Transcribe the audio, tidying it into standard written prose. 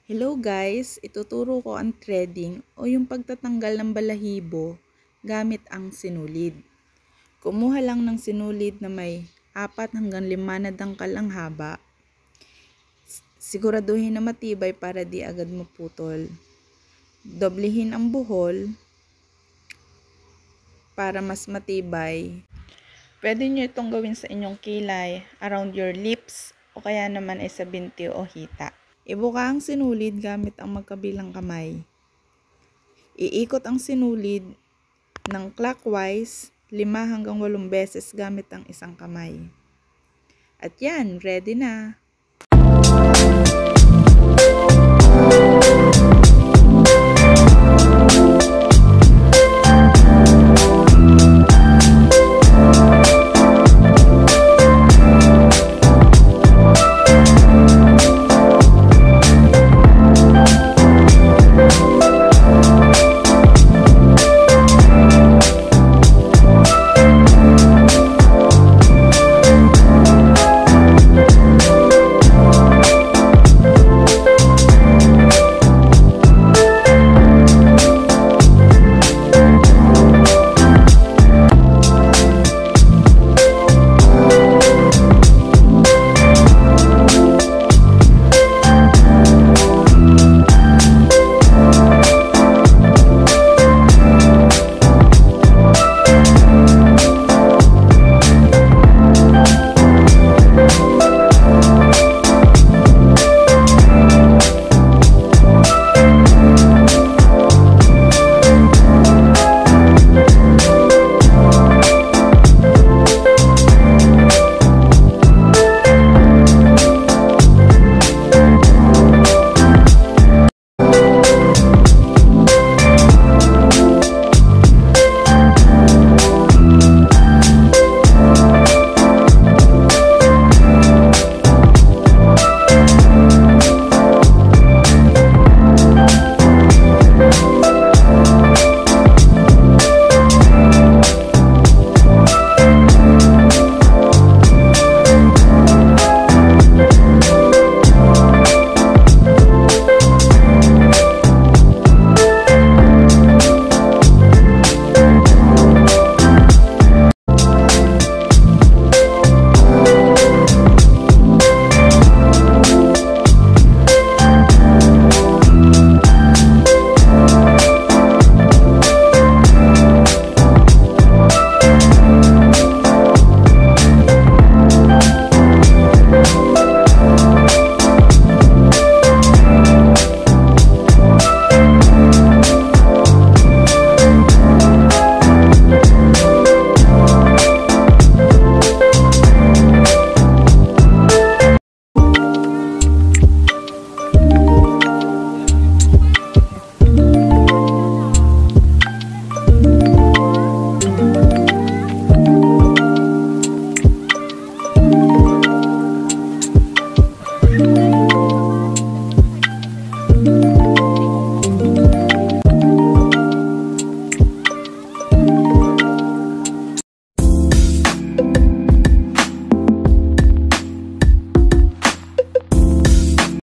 Hello guys, ituturo ko ang threading o yung pagtatanggal ng balahibo gamit ang sinulid. Kumuha lang ng sinulid na may 4 hanggang 5 na dangkal ang haba. Siguraduhin na matibay para di agad maputol. Doblehin ang buhol para mas matibay. Pwede nyo itong gawin sa inyong kilay, around your lips, o kaya naman ay sa binti o hita. Ibuka ang sinulid gamit ang magkabilang kamay. Iikot ang sinulid ng clockwise 5 hanggang 8 beses gamit ang isang kamay. At yan, ready na!